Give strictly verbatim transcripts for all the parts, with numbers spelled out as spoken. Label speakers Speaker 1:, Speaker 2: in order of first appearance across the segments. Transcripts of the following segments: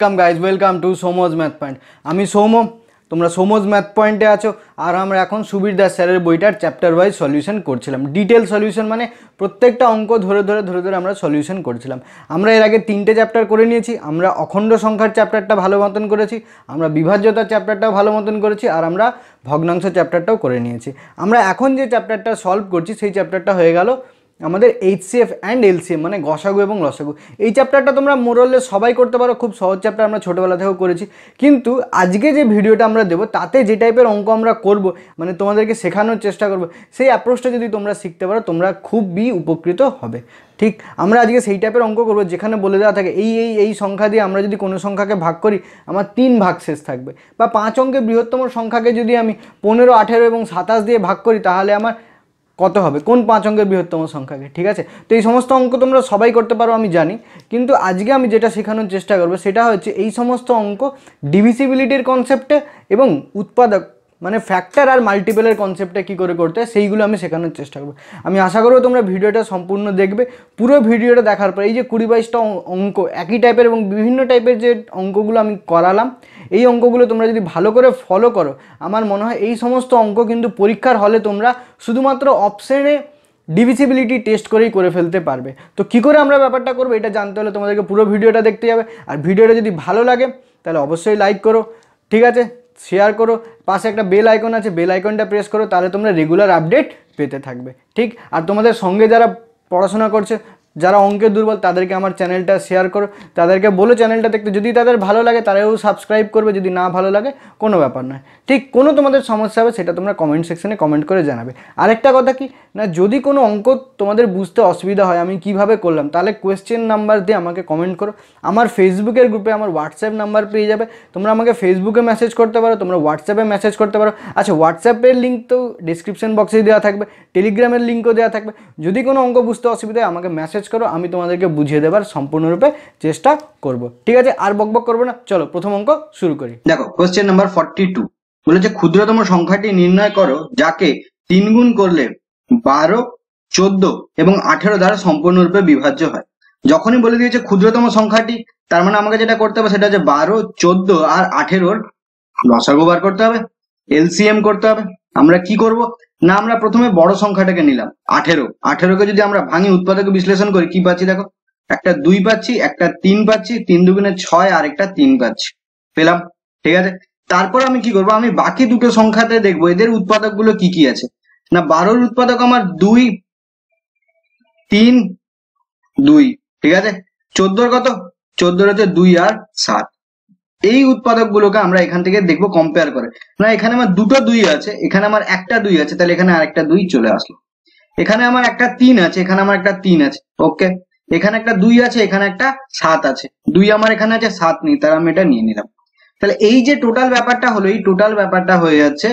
Speaker 1: Welcome guys welcome to Somoj math point. आमी सौम्य, তোমরা সোমোজ math পয়েন্টে আছো আর আমরা এখন সুবীর দাস স্যারের বইটার চ্যাপ্টার ওয়াইজ সলিউশন করছিলাম। ডিটেল সলিউশন মানে প্রত্যেকটা অঙ্ক ধরে ধরে ধরে ধরে আমরা সলিউশন করছিলাম। আমরা এর আগে তিনটে চ্যাপ্টার করে নিয়েছি। আমরা অখণ্ড সংখ্যার চ্যাপ্টারটা ভালো মতন করেছি, আমরা বিভাজ্যতার চ্যাপ্টারটাও ভালো মতন করেছি, আর আমরা ভগ্নাংশ চ্যাপ্টারটাও করে নিয়েছি। আমরা এখন যে চ্যাপ্টারটা সলভ করছি সেই চ্যাপ্টারটা হয়ে গেল আমাদের এইচসিএফ অ্যান্ড এলসিএম মানে গসাগু এবং লসাগু। এই চ্যাপ্টারটা তোমরা মোরলে সবাই করতে পারো, খুব সহজ চ্যাপ্টার, আমরা ছোটোবেলা থেকেও করেছি। কিন্তু আজকে যে ভিডিওটা আমরা দেবো তাতে যে টাইপের অঙ্ক আমরা করব, মানে তোমাদেরকে শেখানোর চেষ্টা করব, সেই অ্যাপ্রোচটা যদি তোমরা শিখতে পারো তোমরা খুবই উপকৃত হবে। ঠিক, আমরা আজকে সেই টাইপের অঙ্ক করবো যেখানে বলে দেওয়া থাকে এই এই এই সংখ্যা দিয়ে আমরা যদি কোনো সংখ্যাকে ভাগ করি আমার তিন ভাগ শেষ থাকবে, বা পাঁচ অঙ্কের বৃহত্তম সংখ্যাকে যদি আমি পনেরো আঠেরো এবং সাতাশ দিয়ে ভাগ করি তাহলে আমার কত হবে, কোন পাঁচ অঙ্কের বৃহত্তম সংখ্যাকে। ঠিক আছে, তো এই সমস্ত অঙ্ক তোমরা সবাই করতে পারো আমি জানি, কিন্তু আজকে আমি যেটা শেখানোর চেষ্টা করবো সেটা হচ্ছে এই সমস্ত অঙ্ক ডিভিসিবিলিটির কনসেপ্টে এবং উৎপাদক মানে ফ্যাক্টর আর মাল্টিপলের কনসেপ্টে কী করে করতে হয় সেইগুলো আমি শেখানোর চেষ্টা করবো। আমি আশা করবো তোমরা ভিডিওটা সম্পূর্ণ দেখবে। পুরো ভিডিওটা দেখার পর এই যে কুড়ি বাইশটা অঙ্ক একই টাইপের এবং বিভিন্ন টাইপের যে অঙ্কগুলো আমি করালাম, এই অঙ্কগুলো তোমরা যদি ভালো করে ফলো করো আমার মনে হয় এই সমস্ত অঙ্ক কিন্তু পরীক্ষার হলে তোমরা শুধুমাত্র অপশানে ডিভিসিবিলিটি টেস্ট করেই করে ফেলতে পারবে। তো কী করে আমরা ব্যাপারটা করবো এটা জানতে হলে তোমাদেরকে পুরো ভিডিওটা দেখতে যাবে। আর ভিডিওটা যদি ভালো লাগে তাহলে অবশ্যই লাইক করো, ঠিক আছে, শেয়ার করো, পাশে একটা বেল আইকন আছে, বেল আইকনটা প্রেস করো, তাহলে তোমরা রেগুলার আপডেট পেতে থাকবে। ঠিক, আর তোমাদের সঙ্গে যারা পড়াশোনা করছে, যারা অঙ্কে দুর্বল, তাদেরকে আমার চ্যানেলটা শেয়ার করো, তাদেরকে বলো চ্যানেলটা দেখতে। যদি তাদের ভালো লাগে তারাও সাবস্ক্রাইব করবে, যদি না ভালো লাগে কোনো ব্যাপার নয়। ঠিক, কোনো তোমাদের সমস্যা হবে সেটা তোমরা কমেন্ট সেকশনে কমেন্ট করে জানাবে। আরেকটা কথা কি না, যদি কোনো অঙ্ক তোমাদের বুঝতে অসুবিধা হয় আমি কিভাবে করলাম, তাহলে কোয়েশ্চেন নাম্বার দিয়ে আমাকে কমেন্ট করো। আমার ফেসবুকের গ্রুপে আমার হোয়াটসঅ্যাপ নাম্বার পেয়ে যাবে, তোমরা আমাকে ফেসবুকে মেসেজ করতে পারো, তোমরা হোয়াটসঅ্যাপে মেসেজ করতে পারো। আচ্ছা, হোয়াটসঅ্যাপের লিঙ্ক তো ডিসক্রিপশন বক্সেই দেওয়া থাকবে, টেলিগ্রামের লিঙ্কও দেওয়া থাকবে। যদি কোনো অঙ্ক বুঝতে অসুবিধা হয় আমাকে মেসেজ করো, আমি তোমাদেরকে বুঝিয়ে দেবার সম্পূর্ণরূপে চেষ্টা করব। ঠিক আছে, আর বকবক করবো না, চলো প্রথম অঙ্ক শুরু করি। দেখো কোয়েশ্চেন নাম্বার ফর্টি টু বলেছে ক্ষুদ্রতম সংখ্যাটি নির্ণয় করো যাকে তিন গুণ করলে বারো, চোদ্দ এবং আঠেরো দ্বারা সম্পূর্ণরূপে বিভাজ্য হয়। যখনই বলে দিয়েছে ক্ষুদ্রতম সংখ্যাটি, তার মানে আমাকে যেটা করতে হবে সেটা হচ্ছে বারো, চোদ্দ আর আঠেরোর লসাগু বার করতে হবে, এলসিএম করতে হবে। আমরা কি করব না, আমরা প্রথমে বড় সংখ্যাটাকে নিলাম আঠেরো। আঠেরোকে যদি আমরা ভাঙি উৎপাদকে বিশ্লেষণ করি কি পাচ্ছি দেখো, একটা দুই পাচ্ছি, একটা তিন পাচ্ছি, তিন দুগুণে ছয় আর একটা তিন পাচ্ছি, পেলাম। ঠিক আছে, তারপর আমি কি করবো, আমি বাকি দুটো সংখ্যাতে দেখবো এদের উৎপাদক গুলো কি কি আছে। না, বারোর উৎপাদক আমার দুই, তিন, দুই। ঠিক আছে, চোদ্দোর কত, চোদ্দোর হচ্ছে দুই আর সাত। এই উৎপাদক গুলোকে আমরা এখান থেকে দেখবো কম্পেয়ার করে। না, এখানে আমার দুটো দুই আছে, এখানে আমার একটা দুই আছে, তাহলে এখানে আরেকটা দুই চলে আসলো। এখানে আমার একটা তিন আছে, এখানে আমার একটা তিন আছে, ওকে। এখানে একটা দুই আছে, এখানে একটা সাত আছে, দুই আমার এখানে আছে, সাত নেই, তার আমি এটা নিয়ে নিলাম। তাহলে এই যে টোটাল ব্যাপারটা হলো, এই টোটাল ব্যাপারটা হয়ে যাচ্ছে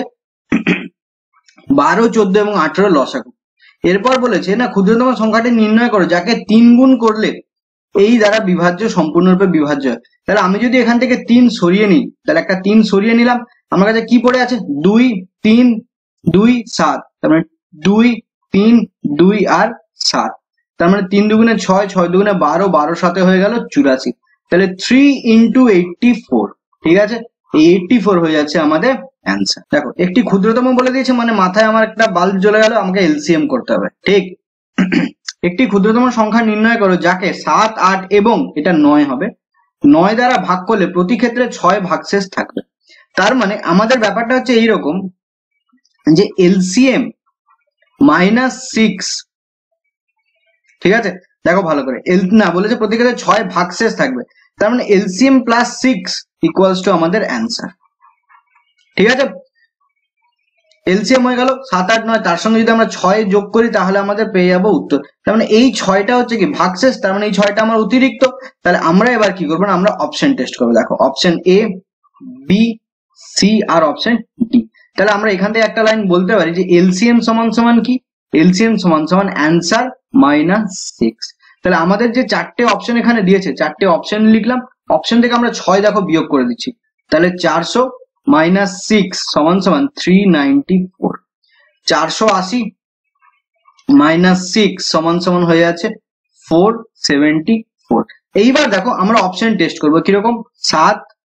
Speaker 1: বারো, চোদ্দ এবং আঠেরো লসাগু। এরপর বলেছে না ক্ষুদ্রতম সংখ্যাটি নির্ণয় করো যাকে তিন গুণ করলে এই দ্বারা বিভাজ্য সম্পূর্ণরূপে বিভাজ্য হয়। তাহলে আমি যদি এখান থেকে তিন সরিয়ে নিই, তাহলে একটা তিন সরিয়ে নিলাম, আমার কাছে কি পড়ে আছে, দুই, তিন, দুই, সাত। তার মানে দুই, তিন, দুই আর সাত। তার মানে তিন দুগুণে ছয়, ছয় দুগুণে বারো, বারো সাথে হয়ে গেল চুরাশি। তাহলে থ্রি ইন্টু এইটটি ফোর। ঠিক আছে, এই এইটটি ফোর হয়ে যাচ্ছে আমাদের অ্যান্সার। দেখো একটি ক্ষুদ্রতম বলে দিয়েছে মানে মাথায় আমার একটা বাল্ব জ্বলে গেল, আমাকে এলসিএম করতে হবে। ঠিক, একটি ক্ষুদ্রতম সংখ্যা নির্ণয় করো যাকে সাত, আট এবং এটা নয় হবে, নয় দ্বারা ভাগ করলে প্রতি ক্ষেত্রে ছয় ভাগশেষ থাকবে। তার মানে আমাদের ব্যাপারটা হচ্ছে এইরকম যে এলসিএম মাইনাস সিক্স। ঠিক আছে, দেখো ভালো করে, এল না বলেছে প্রতি ক্ষেত্রে ছয় ভাগশেষ থাকবে, তার মানে LCM plus six equals to আমাদের অ্যান্সার। ঠিক আছে, এলসিএম হয়ে গেল সাত, আট, নয়, তার সঙ্গে যদি আমরা ছয় যোগ করি তাহলে আমাদের পেয়ে যাবো উত্তর। তার মানে এই ছয়টা হচ্ছে কি ভাগশেষ, তার মানে এই ছয়টা আমার অতিরিক্ত। তাহলে আমরা এবার কি করবো না, আমরা অপশন টেস্ট করবো। দেখো অপশন এ, বি, সি আর অপশন ডি। তাহলে আমরা এখান থেকে একটা লাইন বলতে পারি যে এলসিএম সমান সমান কি, এলসিএম সমান সমান অ্যান্সার মাইনাস সিক্স। তাহলে আমাদের যে চারটে অপশন এখানে দিয়েছে, চারটে অপশন লিখলাম, অপশন থেকে আমরা ছয় দেখো বিয়োগ করে দিচ্ছি, তাহলে চারশো মাইনাস সিক্স সমান সমান থ্রি নাইনটি ফোর। চারশো আশি মাইনাস সিক্স সমান সমান হয়ে যাচ্ছে ফোর সেভেন্টি ফোর। এইবার দেখো আমরা অপশন টেস্ট করবো কিরকম, সাত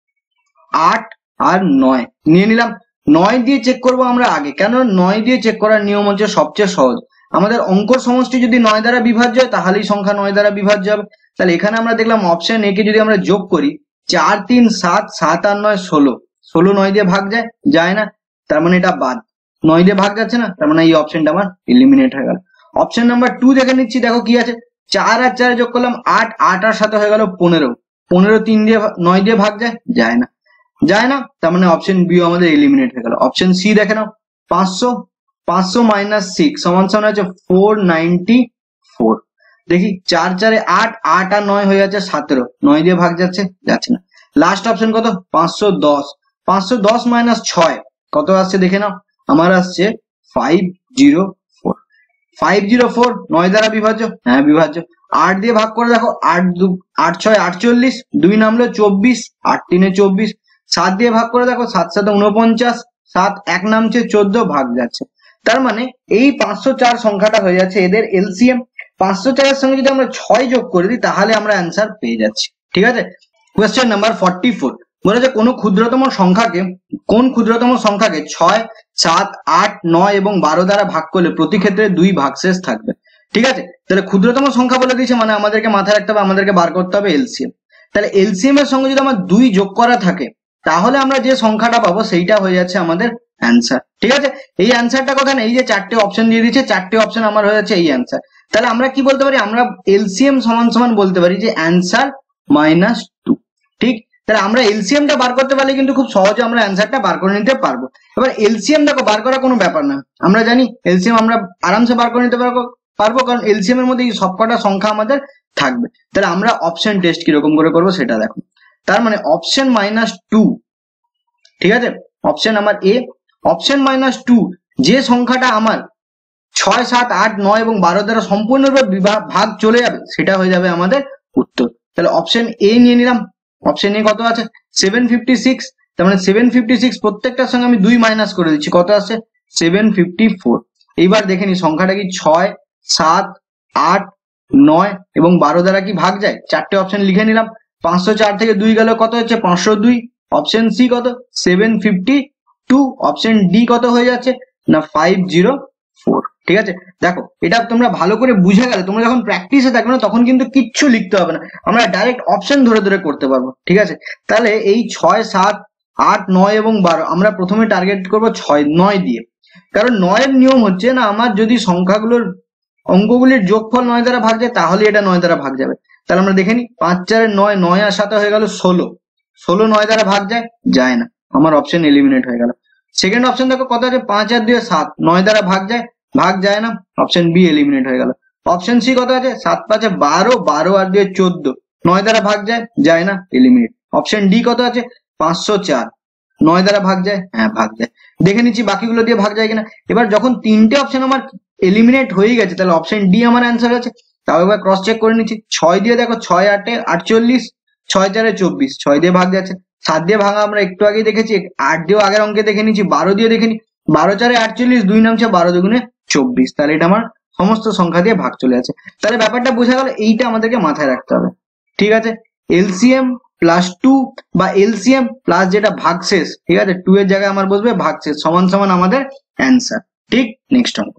Speaker 1: আট আর নয় নিয়ে নিলাম। নয় দিয়ে চেক করব আমরা আগে, কেন নয় দিয়ে চেক করার নিয়ম হচ্ছে সবচেয়ে সহজ। আমাদের অঙ্কর সমষ্টি যদি নয় দ্বারা বিভাজ্য হয় তাহলেই সংখ্যা নয় দ্বারা বিভাজ্য হবে। তাহলে এখানে আমরা দেখলাম অপশন এ কে যদি আমরা যোগ করি, চার তিন সাত, সাত আর নয় ষোলো, ষোলো নয় দিয়ে ভাগ যায় যায় না, তার মানে এটা বাদ। নয় দিয়ে ভাগ যাচ্ছে না, তার মানে এই অপশনটা আমার এলিমিনেট হয়ে গেল। অপশন নাম্বার টু দেখে নিচ্ছি, দেখো কি আছে, চার আর চারে যোগ করলাম আট, আট আর সাথে হয়ে গেল পনেরো, পনেরো তিন দিয়ে নয় দিয়ে ভাগ যায় যায় না যায় না, তার মানে অপশন বি আমাদের এলিমিনেট হয়ে গেল। অপশন সি দেখে নাও, পাঁচশো, পাঁচশো মাইনাস সিক্স সমান সমান হচ্ছে ফোর নাইনটি ফোর। দেখি চার চারে আট, আট আর নয় হয়ে যাচ্ছে সতেরো, নয় দিয়ে ভাগ যাচ্ছে যাচ্ছে না। লাস্ট অপশন কত, পাঁচশো দশ, পাঁচশো দশ মাইনাস ছয় কত আসছে দেখে নাও, আমার আসছে five zero four. Five zero four নয় দ্বারা বিভাজ্য, হ্যাঁ বিভাজ্য। আট দিয়ে ভাগ করে দেখো, আট দু আট ছয় আটচল্লিশ, দুই নামলো চব্বিশ, আট তিনে চব্বিশ। সাত দিয়ে ভাগ করে দেখো, সাত সাথে উনপঞ্চাশ, সাত এক নামছে চোদ্দ, ভাগ যাচ্ছে। তার মানে এই পাঁচশো চার সংখ্যাটা হয়ে যাচ্ছে এদের এলসিএম। পাঁচশো চারের সঙ্গে যদি আমরা ছয় যোগ করে দিই তাহলে আমরা অ্যান্সার পেয়ে যাচ্ছি। ঠিক আছে, কোয়েশ্চেন নাম্বার ফর্টি ফোর বলেছে কোন ক্ষুদ্রতম সংখ্যাকে কোন ক্ষুদ্রতম সংখ্যাকে ছয়, সাত, আট, নয় এবং বারো দ্বারা ভাগ করলে প্রতি ক্ষেত্রে দুই ভাগশেষ থাকবে। ঠিক আছে, তাহলে ক্ষুদ্রতম সংখ্যা বলে দিয়েছে মানে আমাদেরকে মাথায় রাখতে হবে, আমাদেরকে বার করতে হবে এলসিএম। তাহলে এলসিএম এর সঙ্গে যদি আমার দুই যোগ করা থাকে তাহলে আমরা যে সংখ্যাটা পাবো সেইটা হয়ে যাচ্ছে আমাদের অ্যান্সার। ঠিক আছে, এই অ্যান্সারটা কথা না, এই যে চারটে অপশন দিয়ে দিয়েছে, চারটে অপশন আমার হয়ে যাচ্ছে এই অ্যান্সার। তাহলে আমরা কি বলতে পারি, আমরা এলসিএম সমান সমান বলতে পারি যে অ্যান্সার মাইনাস টু। ঠিক, তাহলে আমরা এলসিএমটা বার করতে পারলে কিন্তু খুব সহজে আমরা অ্যান্সারটা বার করে নিতে পারবো। এবার এলসিএম দেখো বার করা কোনো ব্যাপার না, আমরা জানি এলসিএম আমরা আরামসে বার করে নিতে পারবো পারবো কারণ এলসিএম এর মধ্যে এই সবকটা সংখ্যা আমাদের থাকবে। তাহলে আমরা অপশন টেস্ট কিরকম করে করবো সেটা দেখো। তার মানে অপশন মাইনাস টু, ঠিক আছে, অপশন আমার এ, অপশন মাইনাস টু যে সংখ্যাটা আমার ছয়, সাত, আট, নয় এবং বারো দ্বারা সম্পূর্ণরূপে ভাগ চলে যাবে সেটা হয়ে যাবে আমাদের উত্তর। তাহলে অপশন এ নিয়ে নিলাম। অপশন এ কত আছে, সেভেন ফিফটি সিক্স, তার মানে সেভেন ফিফটি সিক্স প্রত্যেকটার সঙ্গে আমি দুই মাইনাস করে দিচ্ছি, কত আসছে সেভেন ফিফটি ফোর। এইবার দেখে নি সংখ্যাটা কি ছয়, সাত, আট, নয় এবং বারো দ্বারা কি ভাগ যায়, চারটে অপশন লিখে নিলাম। পাঁচশো চার থেকে দুই গেল কত হচ্ছে পাঁচশো দুই। অপশন সি কত, seven fifty two. Option D কত হয়ে যাচ্ছে না ফাইভ জিরো ফোর। ঠিক আছে, দেখো এটা তোমরা ভালো করে বুঝে গেলে তোমরা যখন প্র্যাকটিসে থাকবে না তখন কিন্তু কিচ্ছু লিখতে হবে না, আমরা ডাইরেক্ট অপশন ধরে ধরে করতে পারবো। ঠিক আছে, তাহলে এই ছয়, সাত, আট, নয় এবং বারো আমরা প্রথমে টার্গেট করবো ছয় নয় দিয়ে, কারণ নয়ের নিয়ম হচ্ছে না আমার যদি সংখ্যাগুলোর অঙ্কগুলির যোগফল নয় দ্বারা ভাগ যায় তাহলে এটা নয় দ্বারা ভাগ যাবে। তাহলে আমরা দেখে নিই, পাঁচ চারের নয়, নয় আর সাথে হয়ে গেল ষোলো, ষোলো নয় দ্বারা ভাগ যায় যায় না, আমার অপশন এলিমিনেট হয়ে গেল। সেকেন্ড অপশন দেখো কত আছে, পাঁচ আর দুই সাত, নয় দ্বারা ভাগ যায় ভাগ যায় না, অপশন বি এলিমিনেট হয়ে গেল। অপশন সি কত আছে, সাত পাঁচে বারো, বারো আর দুই চোদ্দ, নয় দ্বারা ভাগ যায় যায় না, এলিমিনেট। অপশন ডি কত আছে, পাঁচশো চার, নয় দ্বারা ভাগ যায়, হ্যাঁ ভাগ যায়। দেখে নিচ্ছি বাকিগুলো দিয়ে ভাগ যায় কিনা। এবার যখন তিনটে অপশন আমার এলিমিনেট হয়ে গেছে তাহলে অপশন ডি আমার অ্যান্সার আছে। তাও এবার ক্রস চেক করে নিচ্ছি, ছয় দিয়ে দেখো, ছয় আটে আটচল্লিশ, ছয় চারে চব্বিশ, ছয় দিয়ে ভাগ যাচ্ছে। সাত দিয়ে ভাঙা আমরা একটু আগে দেখেছি, আট দিয়েও আগের অঙ্কে দেখে নিচ্ছি, বারো দিয়ে দেখে নি, বারো চারে আটচল্লিশ, দুই নামছে বারো দুগুণে চব্বিশ, তাহলে এটা আমার সমস্ত সংখ্যা দিয়ে ভাগ চলে আছে। তাহলে ব্যাপারটা বোঝা গেল, এইটা আমাদেরকে মাথায় রাখতে হবে। ঠিক আছে, এলসিএম প্লাস টু বা এলসিএম প্লাস যেটা ভাগশেষ, ঠিক আছে, টু এর জায়গায় আমার বসবে ভাগশেষ, সমান সমান আমাদের অ্যান্সার। ঠিক, নেক্সট অঙ্ক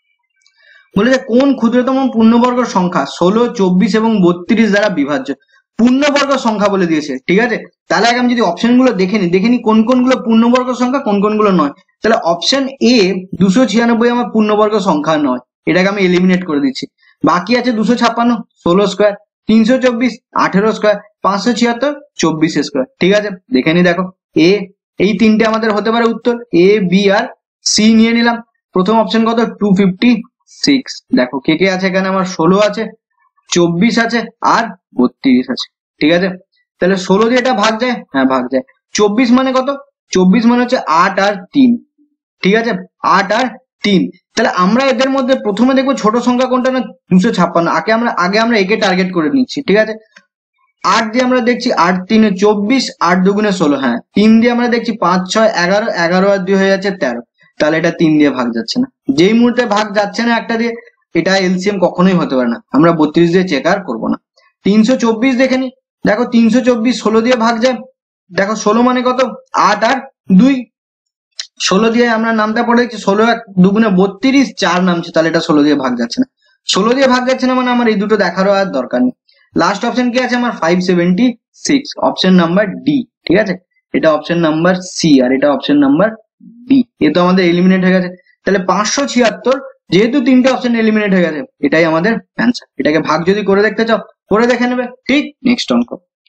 Speaker 1: বলেছে কোন ক্ষুদ্রতম পূর্ণবর্গ সংখ্যা ষোলো, চব্বিশ এবং বত্রিশ দ্বারা বিভাজ্য। পূর্ণবর্গ সংখ্যা বলে দিয়েছে, ঠিক আছে, তাহলে আগে আমি যদি অপশন গুলো দেখে নি, দেখে নি কোন কোনগুলো পূর্ণবর্গ সংখ্যা কোন কোনগুলো নয়। তাহলে অপশন এ দুশো ছিয়ানব্বই আমার পূর্ণবর্গ সংখ্যা নয়, এটাকে আমি এলিমিনেট করে দিচ্ছি। বাকি আছে দুশো ছাপ্পান্ন, ষোলো স্কোয়ার, তিনশো চব্বিশ, আঠেরো স্কোয়ার, পাঁচশো ছিয়াত্তর, চব্বিশ স্কোয়ার। ঠিক আছে, দেখে নি, দেখো এ, এই তিনটে আমাদের হতে পারে উত্তর, এ বি আর সি নিয়ে নিলাম। প্রথম অপশন কত, টু ফিফটি সিক্স। দেখো কে কে আছে এখানে, আমার ষোলো আছে, চব্বিশ আছে আর বত্রিশ আছে। ঠিক আছে, তাহলে ষোলো দিয়ে এটা ভাগ যায়, হ্যাঁ ভাগ যায়। চব্বিশ মানে কত, চব্বিশ মানে হচ্ছে আট আর তিন। ঠিক আছে, আট আর তিন। তাহলে আমরা এদের মধ্যে প্রথমে দেখবো ছোট সংখ্যা কোনটা না দুশো ছাপ্পান্ন, আগে আমরা আগে আমরা একে টার্গেট করে নিচ্ছি। ঠিক আছে, আট দিয়ে আমরা দেখছি আট তিনে চব্বিশ, আট দুগুণে ষোলো, হ্যাঁ তিন দিয়ে আমরা দেখছি পাঁচ ছয় এগারো, এগারো আর দুই হয়ে যাচ্ছে তেরো, তাহলে এটা তিন দিয়ে ভাগ যাচ্ছে না। যেই মুহূর্তে ভাগ যাচ্ছে না একটা দিয়ে, এটা এলসিএম কখনোই হতে পারে না, আমরা বত্রিশ দিয়ে চেক আর করবো না। তিনশো চব্বিশ দেখে নি, দেখো তিনশো চব্বিশ ষোলো দিয়ে ভাগ যায়, দেখো ষোলো মানে কত, আট আর দুই, ষোলো দিয়ে আমরা নামটা পড়ে দেখছি, ষোলো এক দুগুণে বত্রিশ, চার নামছে, তাহলে এটা ষোলো দিয়ে ভাগ যাচ্ছে না, ষোলো দিয়ে ভাগ যাচ্ছে না মানে আমার এই দুটো দেখারও আর দরকার নেই। লাস্ট অপশন কি আছে আমার, five seventy six, option number D, ঠিক আছে, এটা অপশন নাম্বার সি আর এটা অপশন নাম্বার বি, এ তো আমাদের এলিমিনেট হয়ে গেছে। তাহলে পাঁচশো ছিয়াত্তর, যেহেতু তিনটে অপশন এলিমিনেট হয়ে গেছে, এটাই আমাদের অ্যান্সার। এটাকে ভাগ যদি করে দেখতে চাও করে দেখে নেবে, ঠিক। নেক্সট অঙ্ক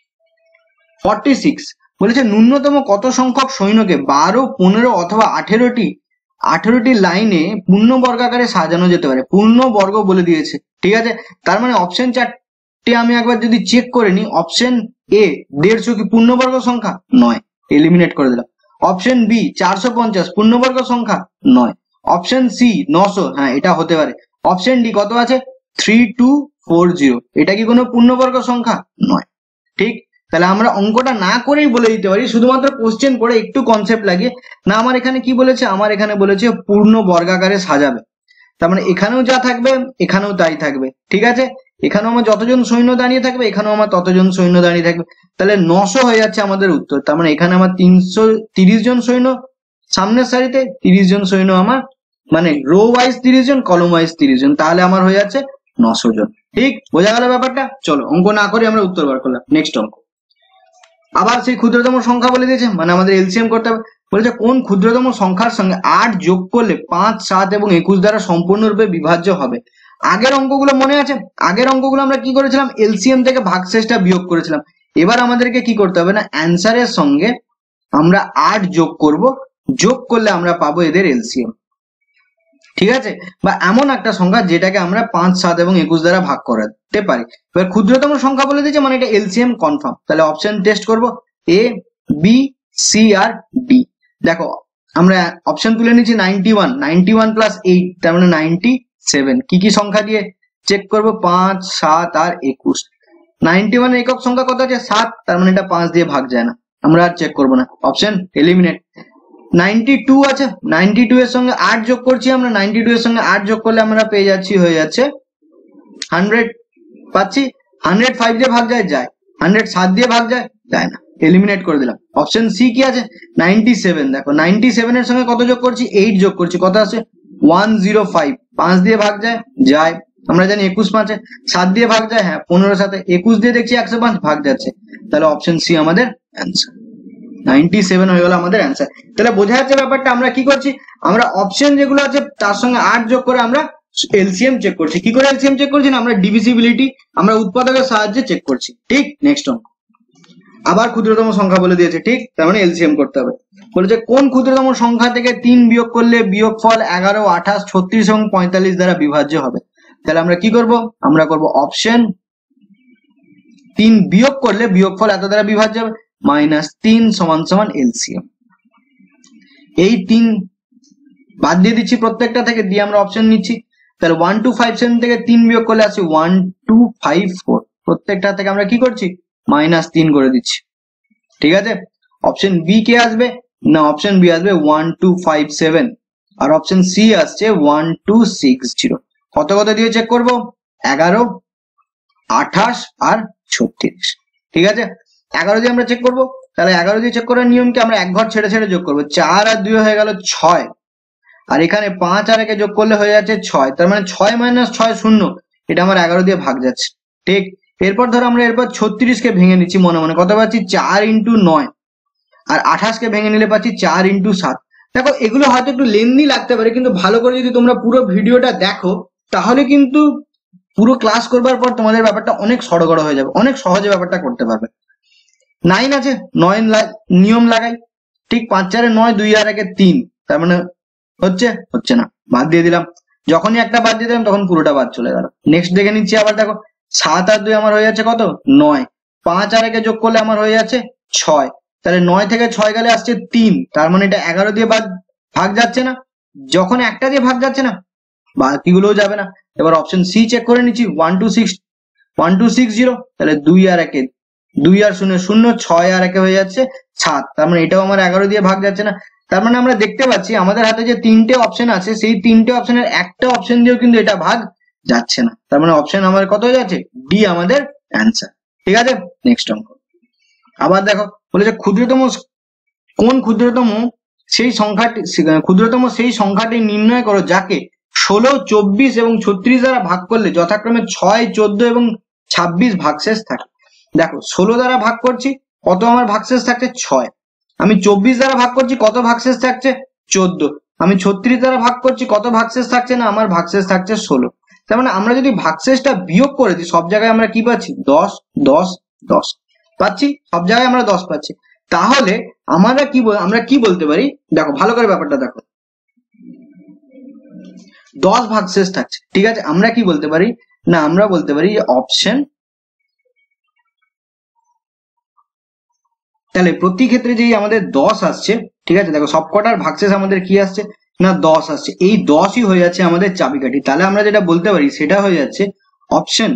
Speaker 1: ফর্টি সিক্স বলেছে ন্যূনতম কত সংখ্যক সৈন্যকে বারো, পনেরো অথবা আঠেরোটি আঠেরোটি লাইনে পূর্ণ বর্গাকারে সাজানো যেতে পারে, পূর্ণ বর্গ বলে দিয়েছে, ঠিক আছে। তার মানে অপশন চারটে আমি একবার যদি চেক করে নিই, অপশন এ দেড়শো কি পূর্ণবর্গ সংখ্যা, নয়, এলিমিনেট করে দিলাম। অপশন বি চারশো পঞ্চাশ পূর্ণবর্গ সংখ্যা, নয়। অপশন সি নশো, হ্যাঁ এটা হতে পারে। অপশন ডি কত আছে, থ্রি টু ফোর জিরো, এটা কি কোনো পূর্ণবর্গ সংখ্যা, নয়, ঠিক। তাহলে আমরা অঙ্কটা না করেই বলে দিতে পারি, শুধুমাত্র কোশ্চেন পড়ে একটু কনসেপ্ট লাগিয়ে না। আমার এখানে কি বলেছে, আমার এখানে বলেছে পূর্ণ বর্গাকারে সাজাবে, তার মানে এখানেও যা থাকবে এখানেও তাই থাকবে, ঠিক আছে। এখানেও আমার যতজন সৈন্য দাঁড়িয়ে থাকবে, এখানেও আমার ততজন সৈন্য দাঁড়িয়ে থাকবে, তাহলে নশো হয়ে যাচ্ছে আমাদের উত্তর। তার মানে এখানে আমার তিনশো তিরিশ জন সৈন্য সামনের সারিতে, তিরিশ জন সৈন্য আমার মানে রো ওয়াইজ তিরিশ জন, কলম ওয়াইজ তিরিশ জন, তাহলে আমার হয়ে যাচ্ছে নশো জন, ঠিক। বোঝা গেল ব্যাপারটা। চলো অঙ্ক না করে আমরা উত্তর বার করলাম। নেক্সট অঙ্ক আবার সেই ক্ষুদ্রতম সংখ্যা বলে দিয়েছে, মানে আমাদের এলসিএম করতে হবে। বলেছে কোন ক্ষুদ্রতম সংখ্যার সঙ্গে আট যোগ করলে পাঁচ, সাত এবং একুশ দ্বারা সম্পূর্ণরূপে বিভাজ্য হবে। আগের অঙ্কগুলো মনে আছে, আগের অঙ্কগুলো আমরা কি করেছিলাম, এলসিএম থেকে ভাগশেষটা বিয়োগ করেছিলাম। এবার আমাদেরকে কি করতে হবে না, অ্যান্সারের সঙ্গে আমরা আট যোগ করব, যোগ করলে আমরা পাবো এদের এলসিএম, ঠিক আছে, বা এমন একটা সংখ্যা যেটাকে আমরা পাঁচ, সাত এবং একুশ দ্বারা ভাগ করাতে পারি। এবার ক্ষুদ্রতম সংখ্যা বলে দিয়েছে মানে এটা এলসিএম কনফার্ম। তাহলে অপশন টেস্ট করব, এ, বি, সি আর ডি। দেখো আমরা অপশন তুলে নিচ্ছি ninety one, ninety one plus eight, তার মানে নাইনটি সেভেন। কি কি সংখ্যা দিয়ে চেক করব, পাঁচ, সাত আর একুশ। নাইনটি ওয়ান একক সংখ্যা কত আছে, সাত, তার মানে এটা পাঁচ দিয়ে ভাগ যায় না, আমরা আর চেক করবো না, অপশন এলিমিনেট। নাইনটি টু আছে, নাইনটি টু এর সঙ্গে আট যোগ করছি আমরা, নাইনটি টু এর সঙ্গে আট যোগ করলে আমরা পেয়ে যাচ্ছি, হয়ে যাচ্ছে হান্ড্রেড, পাচ্ছি। হান্ড্রেড ফাইভ দিয়ে ভাগ যায়, যায়। হান্ড্রেড সাত দিয়ে ভাগ যায়, যায় না, এলিমিনেট করে দিলাম। অপশন সি কি আছে, নাইনটি সেভেন। দেখো নাইনটি সেভেন এর সঙ্গে কত যোগ করছি, এইট যোগ করছি, কত আছে ওয়ান জিরো ফাইভ, পাঁচ দিয়ে ভাগ যায়, যায়। আমরা জানি একুশ পাঁচে, সাত দিয়ে ভাগ যায়, হ্যাঁ পনেরো সাথে, একুশ দিয়ে দেখছি একশো পাঁচ ভাগ যাচ্ছে, তাহলে অপশন সি আমাদের অ্যান্সার, নাইনটি সেভেন হয়ে গেল আমাদের অ্যান্সার। তাহলে বোঝা যাচ্ছে ব্যাপারটা, আমরা কি করছি, আমরা অপশন যেগুলো আছে তার সঙ্গে আট যোগ করে আমরা এলসিএম চেক করছি। কি করে এলসিএম চেক করছি না, আমরা ডিভিজিবিলিটি আমরা উৎপাদকের সাহায্যে চেক করছি, ঠিক। নেক্সট অঙ্ক আবার ক্ষুদ্রতম সংখ্যা বলে দিয়েছে, ঠিক, তার মানে এলসিএম করতে হবে। বলেছে কোন ক্ষুদ্রতম সংখ্যা থেকে তিন বিয়োগ করলে বিয়োগফল এগারো, আঠাশ, ছত্রিশ এবং পঁয়তাল্লিশ দ্বারা বিভাজ্য হবে। তাহলে আমরা কি করব, আমরা করব অপশন তিন বিয়োগ করলে বিয়োগফল এত দ্বারা বিভাজ্য হবে, মাইনাস তিন সমান সমান এলসিএম। এই তিন বাদ দিয়ে দিচ্ছি প্রত্যেকটা থেকে, দিয়ে আমরা অপশন নিচ্ছি। তাহলে ওয়ান টু ফাইভ সেভেন থেকে তিন বিয়োগ করলে আছে ওয়ান টু ফাইভ ফোর, প্রত্যেকটা থেকে আমরা কি করছি, মাইনাস তিন করে দিচ্ছি, ঠিক আছে। অপশন বি কে আসবে না, অপশন বি আসবে ওয়ান টু ফাইভ সেভেন, আর অপশন সি আসছে ওয়ান টু সিক্স জিরো। কত কত দিয়ে চেক করব, এগারো, আঠাশ আর ছত্রিশ, ঠিক আছে। এগারো দিয়ে আমরা চেক করবো, তাহলে এগারো দিয়ে চেক করার নিয়মকে আমরা এক ঘর ছেড়ে ছেড়ে যোগ করবো, চার আর দুই হয়ে গেল ছয়, আর এখানে পাঁচ আর একে যোগ করলে হয়ে যাচ্ছে ছয়, তার মানে ছয় মাইনাস ছয় শূন্য, এটা আমার এগারো দিয়ে ভাগ যাচ্ছে, ঠিক। এরপর ধরো আমরা এরপর ছত্রিশ কে ভেঙে নিচ্ছি মনে মনে, কত পাচ্ছি চার ইন্টু নয়, আর আঠাশ কে ভেঙে নিলে পাচ্ছি চার ইন্টু সাত। দেখো এগুলো হয়তো একটু লেন্দি লাগতে পারে, কিন্তু ভালো করে যদি তোমরা পুরো ভিডিওটা দেখো তাহলে কিন্তু পুরো ক্লাস করবার পর তোমাদের ব্যাপারটা অনেক সড়গড় হয়ে যাবে, অনেক সহজে ব্যাপারটা করতে পারবে। নাইন আছে, নয় নিয়ম লাগাই, ঠিক, পাঁচ চারে নয়, দুই আর একে তিন, তার মানে হচ্ছে হচ্ছে না, বাদ দিয়ে দিলাম। যখনই একটা বাদ দিয়ে দিলাম তখন পুরোটা বাদ চলে গেল। নেক্সট দেখে নিচ্ছি আবার, দেখো সাত আর দুই আমার হয়ে যাচ্ছে কত, নয়, পাঁচ আর একে যোগ করলে আমার হয়ে যাচ্ছে ছয়, তাহলে নয় থেকে ছয় গেলে আসছে তিন, তার মানে এটা এগারো দিয়ে বাদ ভাগ যাচ্ছে না, যখন একটা দিয়ে ভাগ যাচ্ছে না বাকিগুলোও যাবে না। এবার অপশন সি চেক করে নিচ্ছি, one two six one two six zero, তাহলে দুই আর একে দুই আর শূন্য শূন্য, ছয় আর একে হয়ে যাচ্ছে সাত, তার মানে এটাও আমার এগারো দিয়ে ভাগ যাচ্ছে না। তার মানে আমরা দেখতে পাচ্ছি আমাদের হাতে যে তিনটে অপশন আছে সেই তিনটে অপশনের একটা অপশন দিয়েও কিন্তু এটা ভাগ যাচ্ছে না, তার মানে অপশন আমার কত হয়ে যাচ্ছে, ডি আমাদের অ্যান্সার। ঠিক আছে, নেক্সট অঙ্ক। আবার দেখো বলেছে ক্ষুদ্রতম কোন ক্ষুদ্রতম সেই সংখ্যাটি ক্ষুদ্রতম সেই সংখ্যাটি নির্ণয় করো যাকে ষোলো, চব্বিশ এবং ছত্রিশ দ্বারা ভাগ করলে যথাক্রমে ছয়, চোদ্দ এবং ছাব্বিশ ভাগশেষ থাকে। দেখো ষোলো দ্বারা ভাগ করছি, কত আমার ভাগশেষ থাকছে? ছয়। আমি চব্বিশ দ্বারা ভাগ করছি, কত ভাগশেষ থাকছে? চোদ্দ। আমি ছত্রিশ দ্বারা ভাগ করছি, কত ভাগশেষ থাকছে? না, আমার ভাগশেষ থাকছে ষোলো। তার মানে আমরা যদি ভাগশেষটা বিয়োগ করে দিই, সব জায়গায় আমরা কি পাচ্ছি? দশ, দশ, দশ পাচ্ছি, সব জায়গায় আমরা দশ পাচ্ছি। তাহলে আমরা কি আমরা কি বলতে পারি? দেখো ভালো করে ব্যাপারটা দেখো, দশ ভাগশেষ থাকছে। ঠিক আছে, আমরা কি বলতে পারি? না, আমরা বলতে পারি অপশন, তাহলে প্রতি ক্ষেত্রে যেই আমাদের দশ আসছে, ঠিক আছে, দেখো সবকটার ভাগশেষ আমাদের কি আসছে? না, দশ আসছে। এই দশই হয়ে যাচ্ছে আমাদের চাবিকাঠি। তাহলে আমরা যেটা বলতে পারি সেটা হয়ে যাচ্ছে অপশন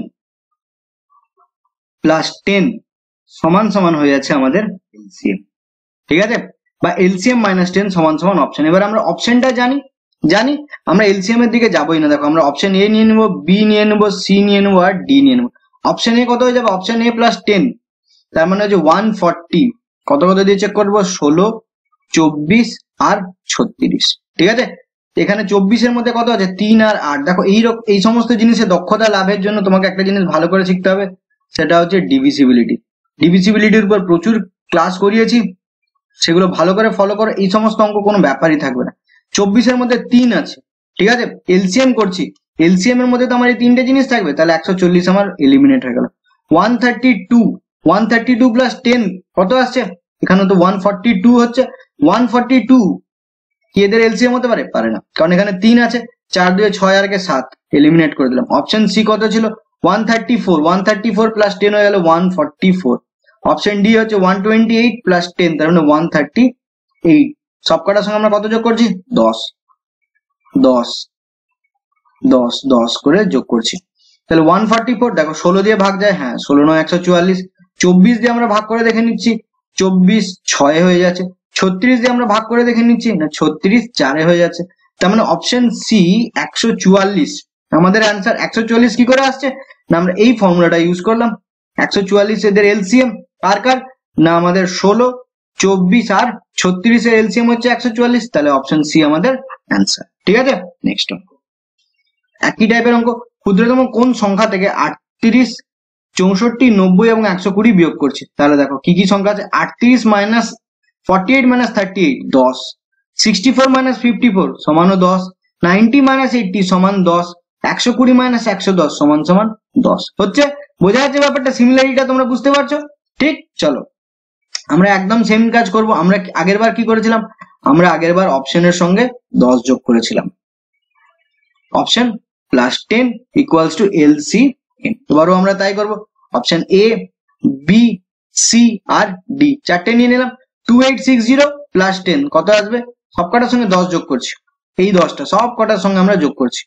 Speaker 1: প্লাস টেন সমান সমান হয়ে যাচ্ছে আমাদের এলসিএম। ঠিক আছে, বা এলসিএম মাইনাস টেন সমান সমান অপশন। এবার আমরা অপশনটা জানি জানি আমরা এলসিএম এর দিকে যাবোই না। দেখো আমরা অপশন এ নিয়ে নেবো, বি নিয়ে নেবো, সি নিয়ে নেবো আর ডি নিয়ে নেবো। অপশন এ কত হয়ে যাবে? অপশন এ প্লাস টেন, তার মানে হচ্ছে ওয়ান ফর্টি। কত কত দিয়ে চেক করবো? ষোলো, চব্বিশ আর ছত্রিশ। ঠিক আছে, এখানে চব্বিশের মধ্যে কত আছে? তিন আর আট। দেখো এই এই সমস্ত জিনিসে দক্ষতা লাভের জন্য তোমাকে একটা জিনিস ভালো করে শিখতে হবে, সেটা হচ্ছে ডিভিসিবিলিটি। ডিভিসিবিলিটির উপর প্রচুর ক্লাস করিয়েছি, সেগুলো ভালো করে ফলো করো। এই সমস্ত অঙ্ক কোনো ব্যাপারই থাকবে না। চব্বিশের মধ্যে তিন আছে, ঠিক আছে, এলসিএম করছি, এলসিএম এর মধ্যে তো আমার এই তিনটে জিনিস থাকবে, তাহলে একশো চল্লিশ আমার এলিমিনেট হয়ে গেল। One thirty two, one thirty two plus ten কত আসছে? এখানে তো ওয়ান ফর্টি টু হচ্ছে। ওয়ান ফর্টি টু কি এদের এলসিএম হতে পারে? পারে না, কারণ এখানে তিন আছে, চার দুয়ে ছয় আর কে সাত, এলিমিনেট করে দিলাম। অপশন সি কত ছিল? One thirty four, one thirty four plus ten হয়ে গেল one forty four. Option D হচ্ছে one twenty eight plus ten, তার মানে ওয়ান থার্টি এইট। সবকটার সঙ্গে আমরা কত যোগ করছি? দশ, দশ, দশ, দশ করে যোগ করছি। তাহলে ওয়ান ফর্টি ফোর, দেখো ষোলো দিয়ে ভাগ যায়, হ্যাঁ ষোলো নয় একশো চুয়াল্লিশ। চব্বিশ দিয়ে আমরা ভাগ করে দেখে নিচ্ছি, চব্বিশ ছয় হয়ে যাচ্ছে। ছত্রিশ দিয়ে আমরা ভাগ করে দেখে নিচ্ছি, না ছত্রিশ চারে হয়ে যাচ্ছে। তার মানে অপশন সি একশো চুয়াল্লিশ আমাদের অ্যান্সার। একশো চুয়াল্লিশ কি করে আসছে? না আমরা এই ফর্মুলাটা ইউজ করলাম। একশো চুয়াল্লিশ এদের এলসিএম কার কার? না আমাদের ষোলো, চব্বিশ আর ছত্রিশের এলসিএম হচ্ছে একশো চুয়াল্লিশ, তাহলে অপশন সি আমাদের অ্যান্সার। ঠিক আছে, নেক্সট অঙ্ক। একই টাইপের অঙ্ক, ক্ষুদ্রতম কোন সংখ্যা থেকে আটত্রিশ, চৌষট্টি, নব্বই এবং একশো কুড়ি বিয়োগ করছে? তাহলে দেখো কি কি সংখ্যা আছে। আটত্রিশ minus forty eight minus thirty eight দশ, sixty four minus fifty four সমান দশ, নাইনটি মাইনাস এইটটি সমান দশ, একশো কুড়ি মাইনাস একশো দশ সমান সমান দশ। হচ্ছে, বোঝা যাচ্ছে ব্যাপারটা? সিমিলারিটিটা তোমরা বুঝতে পারছো? ঠিক, চলো আমরা একদম সেম কাজ করব। আমরা আগের বার কি করেছিলাম? আমরা আগের বার অপশনের সঙ্গে দশ যোগ করেছিলাম। Option plus ten equals to L C M. এবারও আমরা তাই করব। অপশন এ, বি, সি আর ডি চারটে নিয়ে নিলাম। Two eight six zero plus ten কত আসবে? সব কটার সঙ্গে দশ যোগ করছি, এই দশটা সব কটার সঙ্গে আমরা যোগ করছি।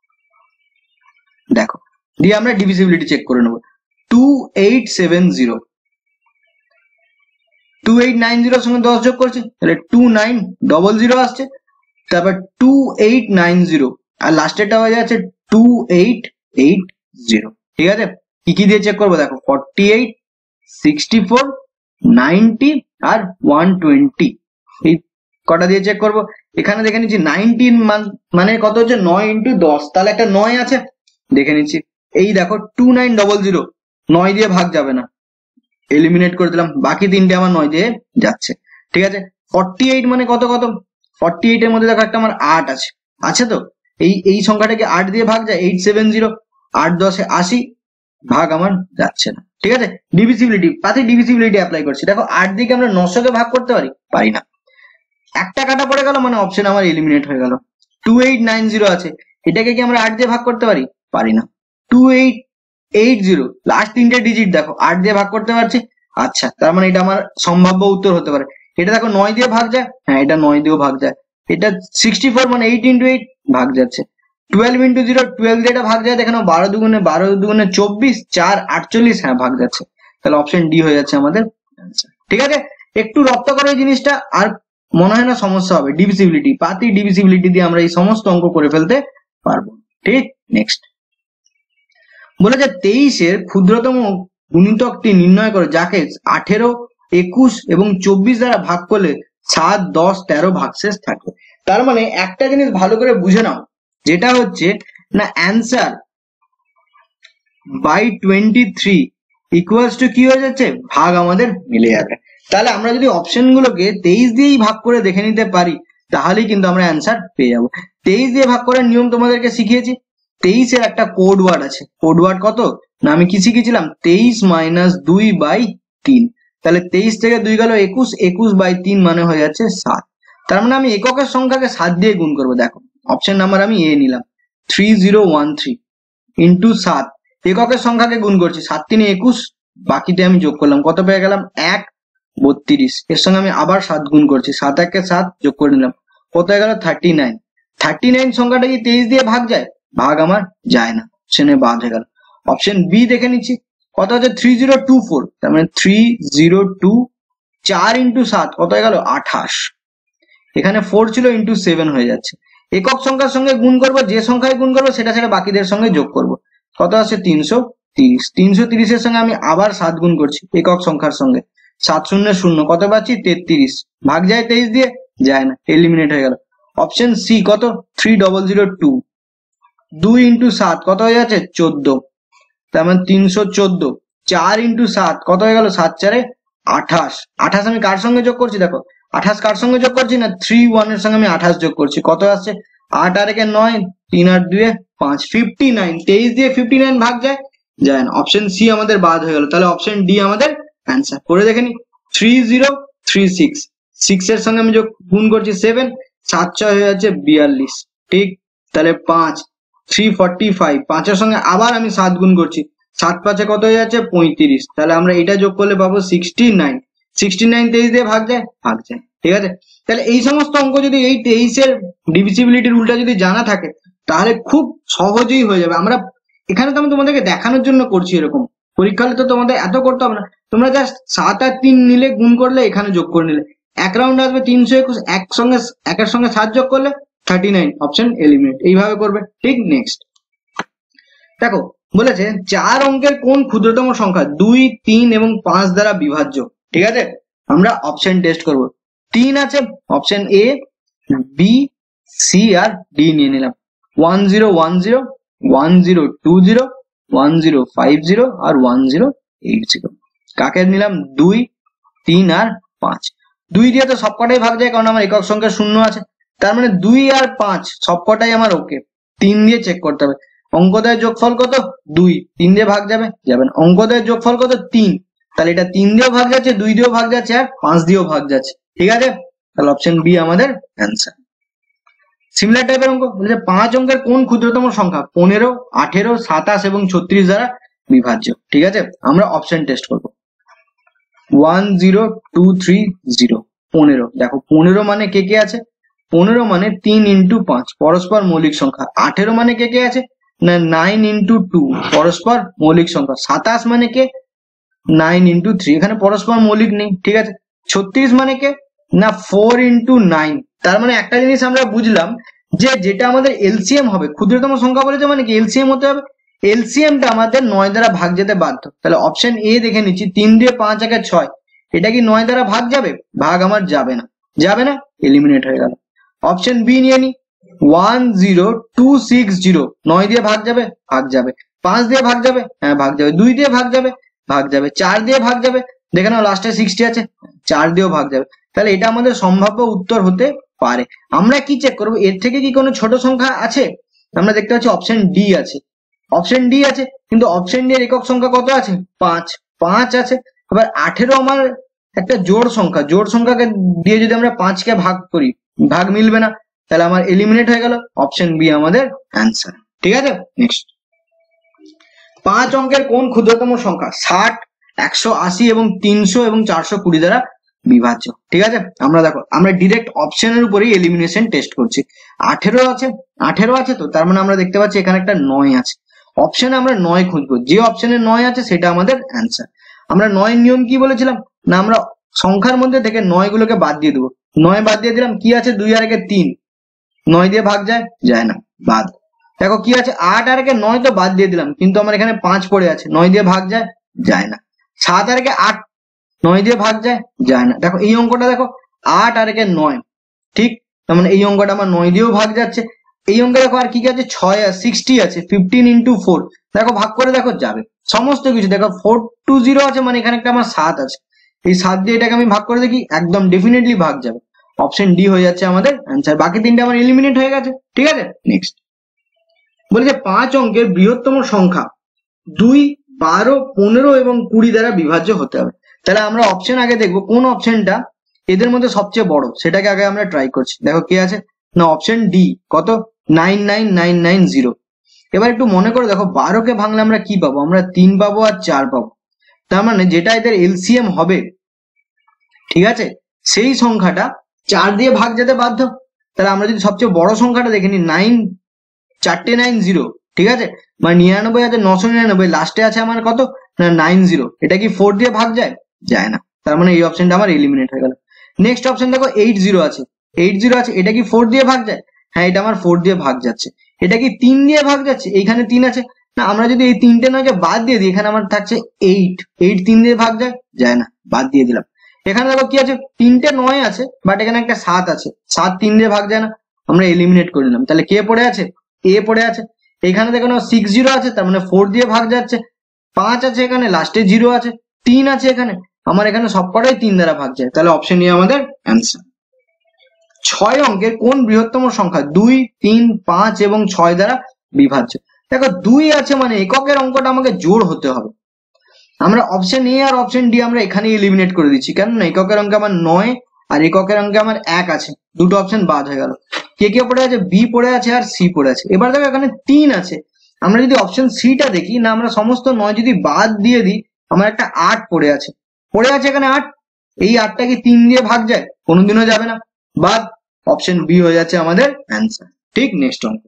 Speaker 1: দেখো দিয়ে আমরা ডিভিজিবিলিটি চেক করে নেবো। Two eight seven zero, two eight nine জিরোর সঙ্গে দশ যোগ করছি, তাহলে টু নাইন ডবল জিরো আসছে। তারপর টু এইট নাইন জিরো আর লাস্টেরটা হয়ে যাচ্ছে টু এইট এইট জিরো। ঠিক আছে, কি কি দিয়ে চেক করবো? দেখো forty eight, sixty four, ninety আর ওয়ান টোয়েন্টি, এই কটা দিয়ে চেক করবো। এখানে দেখে নিচ্ছি নাইনটিন মানে কত হচ্ছে? নয় ইন্টু দশ, তাহলে একটা নয় আছে, দেখে নিচ্ছি। এই দেখো টু নাইন ডবল জিরো, নয় দিয়ে ভাগ যাবে না, এলিমিনেট করে দিলাম। বাকি তিনটে আমার নয় দিয়ে যাচ্ছে। ঠিক আছে, ফর্টি এইট মানে কত কত? ফর্টি এইট এর মধ্যে দেখো একটা আমার আট আছে, আছে তো? এই এই সংখ্যাটাকে আট দিয়ে ভাগ যায়, এইট সেভেন জিরো, আট দশে আশি, ভাগ আমার যাচ্ছে না। ঠিক আছে, ডিভিজিবিলিটি পাতে ডিভিজিবিলিটি অ্যাপ্লাই করছি। দেখো আট দিকে আমরা নশোকে ভাগ করতে পারি? পারি না, একটা কাটা পড়ে গেল মানে অপশন আমার এলিমিনেট হয়ে গেল। টু এইট নাইন জিরো আছে, এটাকে কি আমরা আট দিয়ে ভাগ করতে পারি? পারি না। Two eight eight zero last তিনটে ডিজিট দেখো আট দিয়ে ভাগ করতে পারছি, আচ্ছা তার মানে এটা আমার সম্ভাব্য উত্তর হতে পারে। এটা দেখো নয় দিয়ে ভাগ যায়, হ্যাঁ এটা নয় দিয়েও ভাগ যায়। এটা সিক্সটি ফোর মানে এইট ইন্টু এইট ভাগ যাচ্ছে। টুয়েলভ ইন্টু জিরো, টুয়েলভ দিয়ে এটা ভাগ যায়, দেখেন বারো দুগুণে বারো দুগুণে চব্বিশ, চার আটচল্লিশ, হ্যাঁ ভাগ যাচ্ছে। তাহলে অপশন ডি হয়ে যাচ্ছে আমাদের অ্যান্সার। ঠিক আছে, একটু রপ্ত করো এই জিনিসটা, আর মনে হয় না সমস্যা হবে। ডিভিজিবিলিটি পাতি ডিভিজিবিলিটি দিয়ে আমরা এই সমস্ত অঙ্ক করে ফেলতে পারবো। ঠিক, নেক্সট বলেছে তেইশের ক্ষুদ্রতম গুণিতকটি নির্ণয় করো যাকে আঠেরো, একুশ এবং চব্বিশ দ্বারা ভাগ করলে সাত, দশ, তেরো ভাগশেষ থাকে। তার মানে একটা জিনিস ভালো করে বুঝে নাও, যেটা হচ্ছে না answer by twenty three equals to কি হয়ে যাচ্ছে, ভাগ আমাদের মিলে যাবে। তাহলে আমরা যদি অপশন গুলোকে তেইশ দিয়েই ভাগ করে দেখে নিতে পারি তাহলেই কিন্তু আমরা অ্যান্সার পেয়ে যাবো। তেইশ দিয়ে ভাগ করার নিয়ম তোমাদেরকে শিখিয়েছি। তেইশের একটা কোড ওয়ার্ড আছে, কোড ওয়ার্ড কত না আমি কি শিখেছিলাম, তেইশ মাইনাস দুই বাই তিন। তাহলে তেইশ থেকে দুই গেল একুশ, একুশ বাই তিন মানে হয়ে যাচ্ছে সাত। তার মানে আমি এককের সংখ্যাকে সাত দিয়ে গুণ করবো। দেখো অপশন নাম্বার আমি এ নিলাম, three zero one three into সাত, এককের সংখ্যাকে গুণ করছি, সাত তিনে একুশ, বাকিতে আমি যোগ করলাম, কত পেয়ে গেলাম এক, বত্রিশ। এর সঙ্গে আমি আবার সাত গুণ করছি, সাত একে সাত, যোগ করে নিলাম, কত হয়ে গেল থার্টি নাইন। থার্টি নাইন সংখ্যাটা কি তেইশ দিয়ে ভাগ যায়, ভাগ আমার যায় না, অপশনে বাদ হয়ে গেল। অপশন বি দেখে নিচ্ছি, কত হচ্ছে থ্রি জিরো টু ফোর, তার মানে থ্রি জিরো টু, চার ইন্টু সাত কত হয়ে গেল আঠাশ, এখানে ফোর ছিল ইন্টু সেভেন হয়ে যাচ্ছে। একক সংখ্যার সঙ্গে গুণ করবো, যে সংখ্যায় গুণ করবো সেটা সেটা বাকিদের সঙ্গে যোগ করব, কত আছে তিনশো তিরিশ। তিনশো তিরিশের সঙ্গে আমি আবার সাত গুণ করছি একক সংখ্যার সঙ্গে, সাত শূন্য শূন্য, কত পাচ্ছি তেত্রিশ, ভাগ যায় তেইশ দিয়ে, যায় না, এলিমিনেট হয়ে গেল। অপশন সি কত থ্রি ডবল জিরো টু, দুই ইন্টু সাত কত হয়ে যাচ্ছে চোদ্দ, তার মানে তিনশো চোদ্দ, চার ইন্টু সাত কত হয়ে গেল সাত চারে আঠাশ। আঠাশ আমি কার সঙ্গে যোগ করছি, দেখো আঠাশ কার সঙ্গে যোগ করছি না থ্রি ওয়ানের সঙ্গে আমি আঠাশ যোগ করছি, কত আসছে আট আর একে নয়, তিন আর দুয়ে পাঁচ, ফিফটি নাইন। তেইশ দিয়ে ফিফটি নাইন ভাগ যায়, যায় না, অপশন সি আমাদের বাদ হয়ে গেল। তাহলে অপশন ডি আমাদের অ্যান্সার। করে দেখে নি, three zero three six, six এর সঙ্গে আমি যোগ গুণ করছি সেভেন, সাত ছয় হয়ে যাচ্ছে বিয়াল্লিশ, ঠিক। তাহলে পাঁচ, থ্রি ফর্টি ফাইভ, পাঁচের সঙ্গে আবার আমি সাত গুণ করছি, সাত পাঁচে কত হয়ে যাচ্ছে পঁয়ত্রিশ, তাহলে আমরা এটা যোগ করলে পাবো সিক্সটি নাইন। সিক্সটি নাইন তেইশ দিয়ে ভাগ যায়, ভাগ যায়, ঠিক আছে। তাহলে এই সমস্ত অঙ্ক যদি এই তেইশের ডিভিজিবিলিটির রুলটা যদি জানা থাকে তাহলে খুব সহজেই হয়ে যাবে। আমরা এখানে তো আমি তোমাদেরকে দেখানোর জন্য করছি, এরকম পরীক্ষা হলে তো তোমাদের এত করতে হবে না, তোমরা জাস্ট সাত আর তিন নিলে গুণ করলে এখানে যোগ করে নিলে এক রাউন্ড আসবে তিনশো একুশ, এক সঙ্গে একের সঙ্গে সাত যোগ করলে থার্টি নাইন, অপশন এলিমিনেট, এইভাবে করবে, ঠিক। নেক্সট দেখো বলেছে চার অঙ্কের কোন ক্ষুদ্রতম সংখ্যা দুই, তিন এবং পাঁচ দ্বারা বিভাজ্য, ঠিক আছে। আমরা অপশন টেস্ট করব, তিন আছে, অপশন এ, বি, সি আর ডি নিয়ে নিলাম, one zero one zero, one zero two zero, one zero five zero আর ওয়ান জিরো এইট জিরো। কাকে নিলাম, দুই, তিন আর পাঁচ। দুই দিয়ে তো সবকটাই ভাগ যায় কারণ আমার একক সংখ্যা শূন্য আছে, তার মানে দুই আর পাঁচ সবকটাই আমার ওকে। তিন দিয়ে চেক করতে হবে, অঙ্কদের যোগফল কত দুই, তিন দিয়ে ভাগ যাবে, যাবে না। অঙ্কদের যোগফল কত তিন, তাহলে এটা তিন দিয়েও ভাগ যাচ্ছে, দুই দিয়েও ভাগ যাচ্ছে আর পাঁচ দিয়েও ভাগ যাচ্ছে, ঠিক আছে। তাহলে অপশন বি আমাদের অ্যান্সার। সিমিলার টাইপের অঙ্ক বলেছে পাঁচ অঙ্কের কোন ক্ষুদ্রতম সংখ্যা পনেরো, আঠেরো, সাতাশ এবং ছত্রিশ দ্বারা বিভাজ্য, ঠিক আছে। আমরা অপশন টেস্ট করবো, one zero two three zero, পনেরো। দেখো পনেরো মানে কে কে আছে, পনেরো মানে তিন ইন্টু পাঁচ পরস্পর মৌলিক সংখ্যা। আঠেরো মানে কে কে আছে না নাইন ইন্টু টু পরস্পর মৌলিক সংখ্যা। সাতাশ মানে কে নাইন ইন্টু থ্রি, এখানে পরস্পর মৌলিক নেই, ঠিক আছে। ছত্রিশ মানে কে না ফোর ইন্টু নাইন। তার মানে একটা জিনিস আমরা বুঝলাম যে যেটা আমাদের এলসিএম হবে, ক্ষুদ্রতম সংখ্যা বলেছে মানে কি এলসিএম হতে হবে, এলসিএমটা আমাদের নয় দ্বারা ভাগ যেতে বাধ্য। তাহলে অপশন এ দেখে নিচ্ছি, তিন দিয়ে পাঁচ একে ছয়, এটা কি নয় দ্বারা ভাগ যাবে, ভাগ আমার যাবে না, যাবে না, এলিমিনেট হয়ে গেল। অপশন বি নিয়ে নি, one zero two six zero, নয় দিয়ে ভাগ যাবে, ভাগ যাবে। পাঁচ দিয়ে ভাগ যাবে, হ্যাঁ ভাগ যাবে। দুই দিয়ে ভাগ যাবে, ভাগ যাবে। চার দিয়ে ভাগ যাবে, দেখে নাও লাস্টে সিক্সটি আছে, চার দিয়েও ভাগ যাবে। তাহলে এটা আমাদের সম্ভাব্য উত্তর হতে পারে। আমরা কি চেক করবো, এর থেকে কি কোনো ছোট সংখ্যা আছে, আমরা দেখতে পাচ্ছি অপশন ডি আছে, অপশন ডি আছে, কিন্তু অপশন ডি এর একক সংখ্যা কত আছে পাঁচ, পাঁচ আছে। এবার আঠেরো আমার একটা জোড় সংখ্যা, জোড় সংখ্যাকে দিয়ে যদি আমরা পাঁচকে ভাগ করি, ভাগ মিলবে না, তাহলে আমার এলিমিনেট হয়ে গেল, অপশন বি আমাদের অ্যান্সার, ঠিক আছে। নেক্সট, পাঁচ অঙ্কের কোন ক্ষুদ্রতম সংখ্যা ষাট, একশো আশি এবং তিনশো এবং চারশো কুড়ি দ্বারা বিভাজ্য, ঠিক আছে। আমরা দেখো আমরা ডিরেক্ট অপশনের উপরেই এলিমিনেশন টেস্ট করছি। আঠেরো আছে, আঠেরো আছে তো তার মানে আমরা দেখতে পাচ্ছি এখানে একটা নয় আছে, অপশনে আমরা নয় খুঁজবো, যে অপশনে নয় আছে সেটা আমাদের অ্যান্সার। আমরা নয়ের নিয়ম কি বলেছিলাম না, আমরা সংখ্যার মধ্যে থেকে নয় গুলোকে বাদ দিয়ে দেবো, নয় বাদ দিয়ে দিলাম, কি আছে দুই আর একে তিন, নয় দিয়ে ভাগ যায়, যায় না, বাদ। দেখো কি আছে আট আর একে নয়, তো বাদ দিয়ে দিলাম, কিন্তু আমার এখানে পাঁচ পড়ে আছে, নয় দিয়ে ভাগ যায়, যায় না। সাত আর একে আট, নয় দিয়ে ভাগ যায়, যায় না। দেখো এই অঙ্কটা দেখো, আট আর একে নয়, ঠিক, তার মানে এই অঙ্কটা আমার নয় দিয়েও ভাগ যাচ্ছে। এই অঙ্কে দেখো আর কি কি আছে, ছয় আর সিক্সটি আছে, ফিফটিন ইন্টু ফোর, দেখো ভাগ করে দেখো যাবে সমস্ত কিছু। দেখো ফোর টু জিরো আছে, মানে এখানে একটা আমার সাত আছে, এই সাত দিয়ে এটাকে আমি ভাগ করে দেখি, একদম ডেফিনেটলি ভাগ যাবে। অপশন ডি হয়ে যাচ্ছে আমাদের অ্যান্সার। বাকি তিনটে আমার এলিমিনেট হয়ে গেছে, ঠিক আছে। নেক্সট বলেছে পাঁচ অঙ্কের বৃহত্তম সংখ্যা দুই, বারো, পনেরো এবং কুড়ি দ্বারা বিভাজ্য হতে হবে। তাহলে আমরা অপশন আগে দেখবো কোন অপশনটা এদের মধ্যে সবচেয়ে বড়, সেটাকে আগে আমরা ট্রাই করছি। দেখো কি আছে না, অপশন ডি কত, nine nine nine nine zero. এবার একটু মনে করে দেখো, বারোকে ভাঙলে আমরা কি পাবো, আমরা তিন পাবো আর চার পাবো। তার মানে যেটা এদের এলসিএম হবে, ঠিক আছে, সেই সংখ্যাটা চার দিয়ে ভাগ যেতে বাধ্য। তাহলে আমরা যদি সবচেয়ে বড় সংখ্যাটা দেখে নিই, নাইন, চারটে নাইন জিরো, ঠিক আছে, মানে নিরানব্বই হাজার নশো নিরানব্বই, লাস্টে আছে আমার কত না নাইন জিরো। এটা কি ফোর দিয়ে ভাগ যায়, যায় না। তার মানে এই অপশনটা আমার এলিমিনেট হয়ে গেল। নেক্সট অপশন দেখো, এইট জিরো আছে, এইট জিরো আছে, এটা কি ফোর দিয়ে ভাগ যায়, হ্যাঁ এটা আমার ফোর দিয়ে ভাগ যাচ্ছে। এটা কি তিন দিয়ে ভাগ যাচ্ছে, এইখানে তিন আছে না, আমরা যদি এই তিনটে নয় যে বাদ দিয়ে দিই, এখানে আমার থাকছে এইট, এইট তিন দিয়ে ভাগ যায়, যায় না, বাদ দিয়ে দিলাম। এখানে দেখো কি আছে, তিনটে নয় আছে, বাট এখানে একটা সাত আছে, সাত তিন দিয়ে ভাগ যায় না, আমরা এলিমিনেট করে নিলাম। তাহলে কে পড়ে আছে, এ পড়ে আছে। এখানে দেখো না সিক্স জিরো আছে, তার মানে ফোর দিয়ে ভাগ যাচ্ছে। পাঁচ আছে এখানে, লাস্টে জিরো আছে, তিন আছে এখানে, আমার এখানে সবকটাই তিন দ্বারা ভাগ যায়। তাহলে অপশন নিয়ে আমাদের অ্যান্সার। ছয় অঙ্কের কোন বৃহত্তম সংখ্যা দুই, তিন, পাঁচ এবং ছয় দ্বারা বিভাজ্য। দেখো দুই আছে মানে এককের অঙ্কটা আমাকে জোড় হতে হবে। আমরা অপশন এ আর অপশন ডি আমরা এখানে এলিমিনেট করে দিচ্ছি, কেন না এককের অঙ্কে আমার নয় আর এককের অঙ্কে আমার এক আছে, দুটো অপশন বাদ হয়ে গেল। কে কে পড়ে আছে, বি পড়ে আছে আর সি পড়ে আছে। এবার দেখো এখানে তিন আছে, আমরা যদি অপশন সিটা দেখি না, আমরা সমস্ত নয় যদি বাদ দিয়ে দিই, আমার একটা আট পড়ে আছে, পড়ে আছে এখানে আট, এই আটটা কি তিন দিয়ে ভাগ যায়, কোনোদিনও যাবে না, বাদ। অপশন বি হয়ে যাচ্ছে আমাদের অ্যান্সার, ঠিক। নেক্সট অঙ্ক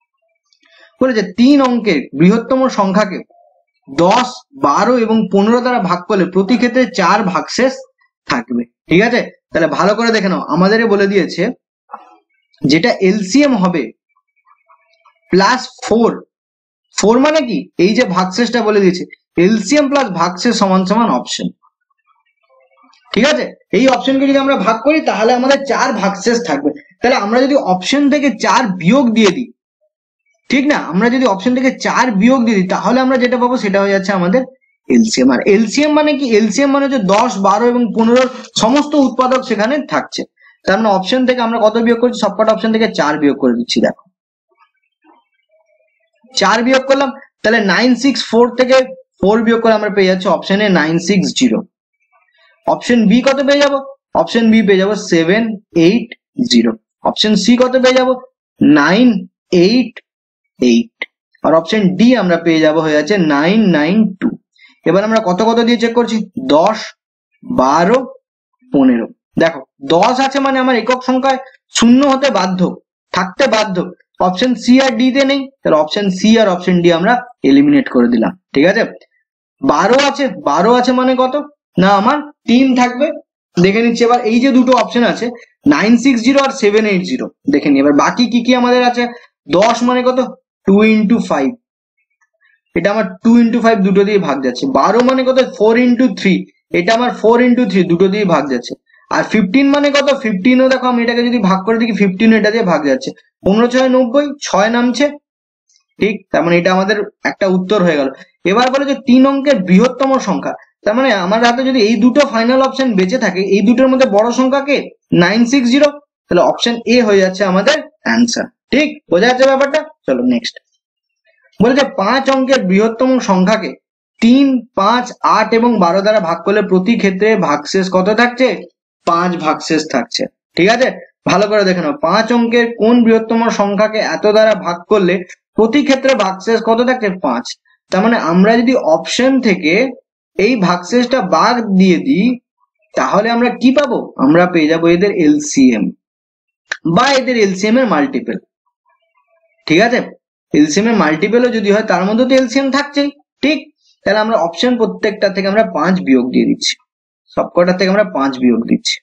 Speaker 1: বলেছে তিন অঙ্কের বৃহত্তম সংখ্যাকে দশ, বারো এবং পনেরো দ্বারা ভাগ করলে প্রতি ক্ষেত্রে চার ভাগশেষ থাকবে, ঠিক আছে। তাহলে ভালো করে দেখে নাও, আমাদের বলে দিয়েছে যেটা এলসিএম হবে প্লাস ফোর, ফোর মানে কি, এই যে ভাগশেষটা বলে দিয়েছে, এলসিএম প্লাস ভাগশেষ সমান সমান অপশন, ঠিক আছে। এই অপশনকে যদি আমরা ভাগ করি তাহলে আমাদের চার ভাগশেষ থাকবে। তাহলে আমরা যদি অপশন থেকে চার বিয়োগ দিয়ে দিই, ঠিক না, আমরা যদি অপশন থেকে চার বিয়োগ দিয়ে দিই, তাহলে আমরা যেটা পাবো সেটা হয়ে যাচ্ছে আমাদের এলসিএম। আর এলসিএম মানে কি, এলসিএম মানে হচ্ছে দশ, বারো এবং পনেরোর সমস্ত উৎপাদক সেখানে থাকছে। তার মানে অপশন থেকে আমরা কত বিয়োগ করছি, সবকটা অপশন থেকে চার বিয়োগ করে দিচ্ছি। দেখো চার বিয়োগ করলাম, তাহলে নাইন সিক্স ফোর থেকে ফোর বিয়োগ করে আমরা পেয়ে যাচ্ছি অপশনে nine six zero. Option B কত পেয়ে যাবো, অপশন বি পেয়ে যাবো seven eight zero. Option C কত পেয়ে যাবো, নাইন এইট এইট। আর অপশন ডি আমরা পেয়ে যাবো হয়ে যাচ্ছে নাইন নাইন টু। এবার আমরা কত কত দিয়ে চেক করছি, দশ, বারো, পনেরো। দেখো দশ আছে মানে আমার একক সংখ্যায় শূন্য হতে বাধ্য, থাকতে বাধ্য। অপশন সি আর ডি তে নেই, তাহলে অপশন সি আর অপশন ডি আমরা এলিমিনেট করে দিলাম, ঠিক আছে। বারো আছে, বারো আছে মানে কত না আমার তিন থাকবে, দেখে নিচ্ছি। এবার এই যে দুটো অপশন আছে নাইন সিক্স জিরো আর সেভেন এইট জিরো, দেখে নি। এবার বাকি কি কি আমাদের আছে, দশ মানে কত, টু ইন্টু ফাইভ, এটা আমার টু ইন্টু ফাইভ দুটো দিয়ে ভাগ যাচ্ছে। বারো মানে কত, ফোর ইন্টু থ্রি, এটা আমার ফোর ইন্টু থ্রি দুটো দিয়ে ভাগ যাচ্ছে। আর ফিফটিন মানে কত, ফিফটিনও দেখো আমি এটাকে যদি ভাগ করে দেখি, ফিফটিন এটা দিয়ে ভাগ যাচ্ছে। পনেরো ছয় নব্বই, ছয় নামছে, ঠিক। তার মানে এটা আমাদের একটা উত্তর হয়ে গেল। এবার বলে যে তিন অঙ্কের বৃহত্তম সংখ্যা, তার মানে আমার হাতে যদি এই দুটো ফাইনাল অপশন বেঁচে থাকে, এই দুটোর মধ্যে বড় সংখ্যা কে, নাইন সিক্স জিরো, তাহলে অপশন এ হয়ে যাচ্ছে আমাদের অ্যান্সার, ঠিক। বোঝা যাচ্ছে ব্যাপারটা। চলো নেক্সট বলেছে পাঁচ অঙ্কের বৃহত্তম সংখ্যাকে তিন, পাঁচ, আট এবং বারো দ্বারা ভাগ করলে প্রতি ক্ষেত্রে ভাগশেষ কত থাকছে, পাঁচ ভাগশেষ থাকছে, ঠিক আছে। ভালো করে দেখে নাও, পাঁচ অঙ্কের কোন বৃহত্তম সংখ্যাকে এত দ্বারা ভাগ করলে প্রতি ক্ষেত্রে ভাগশেষ কত থাকছে, পাঁচ। তার মানে আমরা যদি অপশন থেকে এই ভাগশেষটা বাদ দিয়ে দিই, তাহলে আমরা কি পাবো, আমরা পেয়ে যাবো এদের এলসিএম বা এদের এলসিএম এর মাল্টিপল, ঠিক আছে। এলসিএম এর মাল্টিপলও যদি হয়, তার মধ্যে তো এলসিএম থাকছেই, ঠিক। তাহলে আমরা অপশন প্রত্যেকটা থেকে আমরা পাঁচ বিয়োগ দিয়ে দিচ্ছি, সবকটার থেকে আমরা পাঁচ বিয়োগ দিচ্ছি।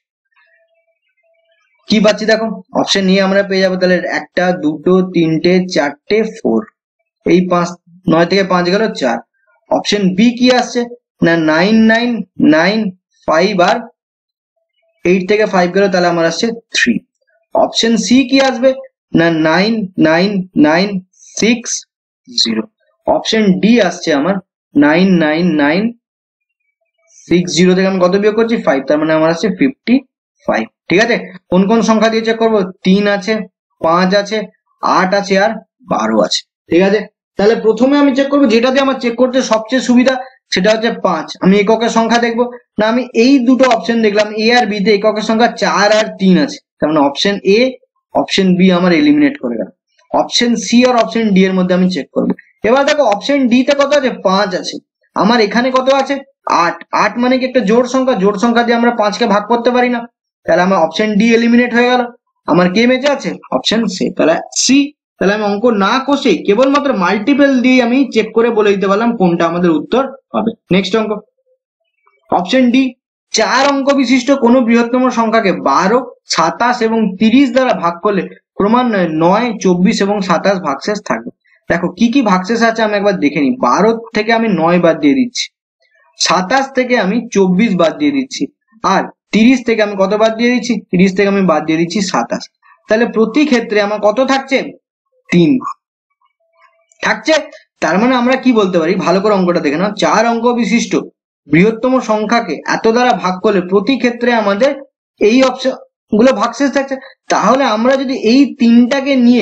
Speaker 1: কি পাচ্ছি দেখো, অপশন নিয়ে আমরা পেয়ে যাবো তাহলে একটা, দুটো, তিনটে, চারটে, ফোর, এই পাঁচ, নয় থেকে পাঁচ গেল চার। অপশন বি কি আসছে না নাইন নাইন নাইন ফাইভ আর এইট থেকে ফাইভ গেল, তাহলে আমার আসছে থ্রি। অপশন সি কি আসবে না nine nine nine six zero. Option D আসছে আমার nine nine nine six zero থেকে আমি কত বিয়োগ করছি ফাইভ, তার মানে আমার আসছে ফিফটি ফাইভ। ঠিক আছে, কোন কোন সংখ্যা দিয়ে চেক করবো? তিন আছে, পাঁচ আছে, আট আছে আর বারো আছে। ঠিক আছে, তাহলে প্রথমে আমি চেক করবো যেটা দিয়ে আমার চেক করতে সবচেয়ে সুবিধা, সেটা হচ্ছে পাঁচ। আমি এককের সংখ্যা দেখবো না, আমি এই দুটো অপশন দেখলাম এ আর বি তে এককের সংখ্যা চার আর তিন আছে, তার মানে অপশন এ অপশন বি আমার এলিমিনেট করে গেল। অপশন সি আর অপশন ডি এর মধ্যে আমি চেক করবো। এবার দেখো অপশন ডি তে কত আছে? পাঁচ আছে। আমার এখানে কত আছে? আট। আট মানে কি একটা জোড় সংখ্যা, জোড় সংখ্যা দিয়ে আমরা পাঁচকে ভাগ করতে পারি না, তাহলে আমার অপশন ডি এলিমিনেট হয়ে গেল। আমার কে বেঁচে আছে? অপশন সি, তাহলে সি। তাহলে আমি অঙ্ক না কষে কেবলমাত্র মাল্টিপল দিয়ে আমি চেক করে বলে দিতে পারলাম কোনটা আমাদের উত্তর হবে। নেক্সট অঙ্ক, অপশন ডি, চার অঙ্ক বিশিষ্ট কোন বৃহত্তম সংখ্যাকে বারো, সাতাশ এবং তিরিশ দ্বারা ভাগ করলে ক্রমান্বয়ে নয়, চব্বিশ এবং সাতাশ ভাগশেষ থাকবে। দেখো কি কি ভাগশেষ আছে আমি একবার দেখে নিই। বারো থেকে আমি নয় বাদ দিয়ে দিচ্ছি, সাতাশ থেকে আমি চব্বিশ বাদ দিয়ে দিচ্ছি, আর তিরিশ থেকে আমি কত বাদ দিয়ে দিচ্ছি? তিরিশ থেকে আমি বাদ দিয়ে দিচ্ছি সাতাশ। তাহলে প্রতি ক্ষেত্রে আমার কত থাকছে? তিন থাকছে। তার মানে আমরা কি বলতে পারি, ভালো করে অঙ্কটা দেখে নাও, চার অঙ্ক বিশিষ্ট বৃহত্তম সংখ্যাকে এত দ্বারা ভাগ করলে প্রতি ক্ষেত্রে আমাদের এই অপশন গুলো ভাগশেষ থাকছে। তাহলে আমরা যদি এই তিনটাকে নিয়ে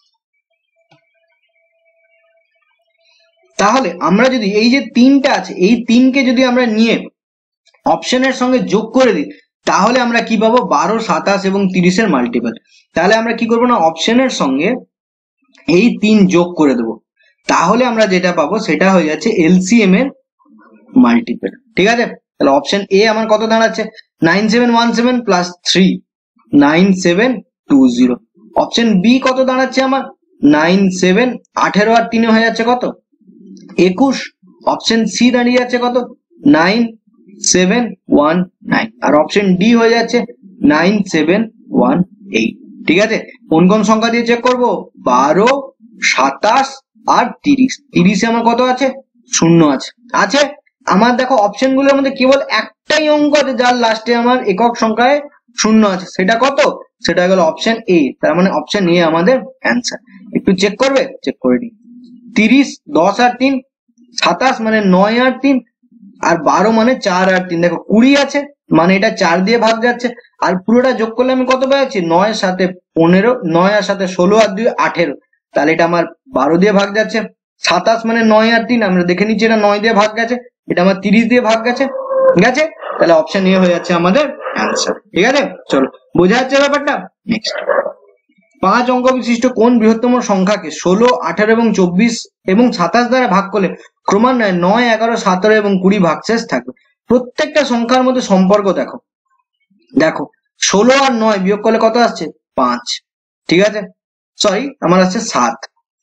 Speaker 1: তাহলে আমরা যদি এই যে তিনটা আছে এই তিনকে যদি আমরা নিয়ে অপশনের সঙ্গে যোগ করে দিই, তাহলে আমরা কি পাবো? বারো, সাতাশ এবং তিরিশের মাল্টিপল। তাহলে আমরা কি করবো না, অপশনের সঙ্গে এই তিন যোগ করে দেবো, তাহলে আমরা যেটা পাবো সেটা হয়ে যাচ্ছে এলসিএম এর মাল্টিপল। ঠিক আছে, তাহলে অপশন এ আমার কত দাঁড়াচ্ছে? Nine seven one seven plus three, nine seven two zero. Option B কত দাঁড়াচ্ছে আমার? নাইন সেভেন, আঠেরো আর তিনে হয়ে যাচ্ছে কত? একুশ। অপশন সি দাঁড়িয়ে যাচ্ছে কত? Nine seven one nine. আর অপশন ডি হয়ে যাচ্ছে নাইন সেভেন ওয়ান এইট। ঠিক আছে, কোন কোন সংখ্যা দিয়ে চেক করবো? বারো, সাতাশ আর তিরিশ। তিরিশে আমার কত আছে? শূন্য আছে। আছে আমার দেখো অপশন গুলোর মধ্যে কেবল একটাই অঙ্ক আছে যার লাস্টে আমার একক সংখ্যায় শূন্য আছে, সেটা কত? সেটা হয়ে গেল অপশন এ। তার মানে অপশন এ আমাদের অ্যান্সার। একটু চেক করবে? চেক করে দিই। তিরিশ, দশ আর তিন, সাতাশ মানে নয় আর তিন, আর বারো মানে চার আর তিন। দেখো কুড়ি আছে, মানে এটা চার দিয়ে ভাগ যাচ্ছে, আর পুরোটা যোগ করলে আমি কত পাচ্ছি? নয় সাথে পনেরো, নয় আর সাথে ষোলো আর দুই আঠেরো, তাহলে এটা আমার বারো দিয়ে ভাগ যাচ্ছে। সাতাশ মানে নয় আর তিন, আমরা দেখে নিচ্ছি এটা নয় দিয়ে ভাগ গেছে, এটা আমার তিরিশ দিয়ে ভাগ গেছে গেছে তাহলে অপশন এ হয়ে যাচ্ছে আমাদের অ্যান্সার। ঠিক আছে, চলো বোঝা যাচ্ছে ব্যাপারটা। নেক্সট, পাঁচ অঙ্ক বিশিষ্ট কোন বৃহত্তম সংখ্যাকে ষোলো, আঠারো এবং চব্বিশ এবং সাতাশ দ্বারা ভাগ করলে ক্রমান্বয়ে নয়, এগারো, সতেরো এবং কুড়ি ভাগশেষ থাকবে? প্রত্যেকটা সংখ্যার মধ্যে সম্পর্ক দেখো। দেখো ষোলো আর নয় বিয়োগ করলে কত আসছে? পাঁচ। ঠিক আছে, সরি আমার আসছে সাত।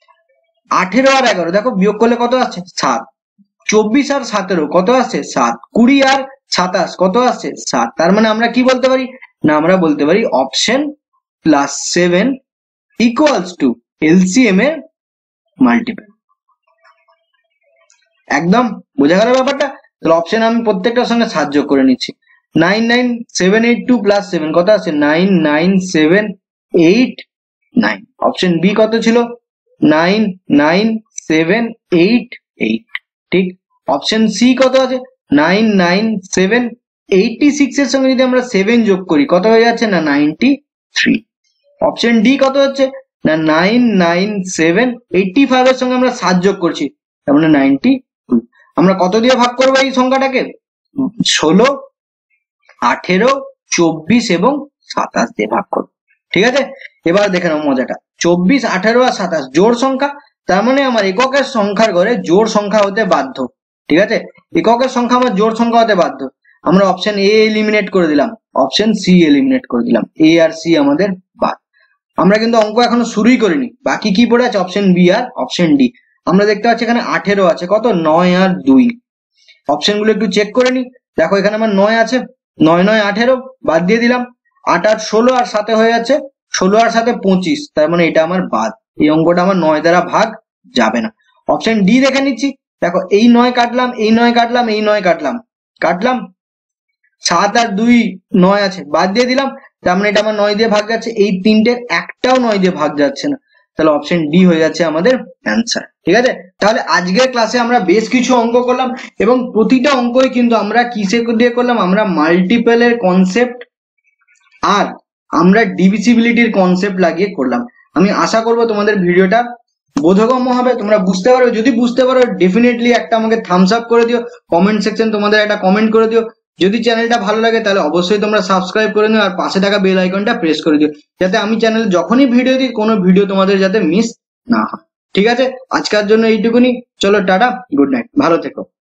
Speaker 1: আঠেরো আর এগারো দেখো বিয়োগ করলে কত আসছে? সাত। চব্বিশ আর সতেরো কত আসছে? সাত। কুড়ি আর সাতাশ কত আসছে? সাত। তার মানে আমরা কি বলতে পারি না, আমরা বলতে পারি option plus seven equals to LCM এর মাল্টিপল। একদম বোঝা গেল ব্যাপারটা। তাহলে অপশন আমি প্রত্যেকটার সঙ্গে সাহায্য করে নিচ্ছি। Nine nine seven eight two plus seven কত আছে? Nine nine seven eight nine. Option B কত ছিল? Nine nine seven eight eight. ঠিক। অপশন সি কত আছে? Nine nine seven eighty six এর সঙ্গে যদি আমরা সেভেন যোগ করি কত হয়ে যাচ্ছে? না নাইনটি থ্রি। অপশন ডি কত হচ্ছে? না nine nine seven eighty five এর সঙ্গে আমরা সাত যোগ করছি, তার মানে নাইনটি টু। আমরা কত দিয়ে ভাগ করবো এই সংখ্যাটাকে? ষোলো, আঠেরো, চব্বিশ এবং সাতাশ দিয়ে ভাগ করবো। ঠিক আছে, এবার দেখে নাও মজাটা। চব্বিশ, আঠেরো আর সাতাশ জোড় সংখ্যা, তার মানে আমার এককের সংখ্যার ঘরে জোড় সংখ্যা হতে বাধ্য। ঠিক আছে, এককের সংখ্যা আমার জোড় সংখ্যা হতে বাধ্য। আমরা অপশন এ এলিমিনেট করে দিলাম, অপশন সি এলিমিনেট করে দিলাম, এ আর সি আমাদের বাদ। আমরা কিন্তু অঙ্ক এখনো শুরুই করিনি, বাকি কি পড়ে আছে? অপশন বি আর অপশন ডি। আমরা দেখতে পাচ্ছি এখানে আঠেরো আছে, কত? নয় আর দুই। অপশন গুলো একটু চেক করে নি। দেখো এখানে আমার নয় আছে, নয় নয় আঠেরো, বাদ দিয়ে দিলাম। আট আট ষোলো আর সাথে হয়ে যাচ্ছে ষোলো আর সাথে পঁচিশ, তার মানে এটা আমার বাদ। এই অঙ্কটা আমার নয় দ্বারা ভাগ যাবে না। অপশন ডি দেখে নিচ্ছি, দেখো এই নয় কাটলাম, এই নয় কাটলাম, এই নয় কাটলাম, কাটলাম সাত আর দুই নয় আছে, বাদ দিয়ে দিলাম, তার মানে এটা আমার নয় দিয়ে ভাগ যাচ্ছে, এই তিনটের একটাও নয় দিয়ে ভাগ যাচ্ছে না, তাহলে অপশন ডি হয়ে যাচ্ছে আমাদের অ্যান্সার। ঠিক আছে, তাহলে আজকের ক্লাসে আমরা বেশ কিছু অঙ্ক করলাম এবং প্রতিটা অঙ্কই কিন্তু আমরা কিসে দিয়ে করলাম, আমরা মাল্টিপলের কনসেপ্ট আর আমরা ডিভিজিবিলিটির কনসেপ্ট লাগিয়ে করলাম। আমি আশা করব তোমাদের ভিডিওটা বোধগম্য হবে, তোমরা বুঝতে পারো, যদি বুঝতে পারো ডেফিনেটলি একটা আমাকে থামস আপ করে দিও, কমেন্ট সেকশন তোমাদের একটা কমেন্ট করে দিও, যদি চ্যানেলটা ভালো লাগে তাহলে অবশ্যই তোমরা সাবস্ক্রাইব করে নিও আর পাশে থাকা বেল আইকনটা প্রেস করে দিও, যাতে আমি চ্যানেলে যখনই ভিডিও দিই কোনো ভিডিও তোমাদের যাতে মিস না হয়। ঠিক আছে, আজকের জন্য এইটুকুনি, চলো টাটা, গুড নাইট, ভালো থেকো।